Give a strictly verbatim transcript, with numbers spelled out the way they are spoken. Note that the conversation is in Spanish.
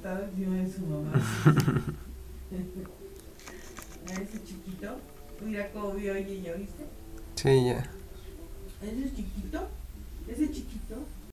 acostado encima de su mamá. A ese chiquito. Mira cómo vio ella, ¿ya viste? Sí, ya. Ese chiquito, ese chiquito